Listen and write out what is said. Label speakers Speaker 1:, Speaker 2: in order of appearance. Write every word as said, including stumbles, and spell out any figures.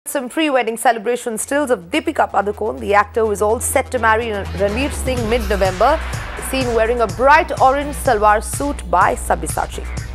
Speaker 1: Some pre-wedding celebration stills of Deepika Padukone. The actor is all set to marry Ranveer Singh mid-November. Seen wearing a bright orange salwar suit by Sabyasachi.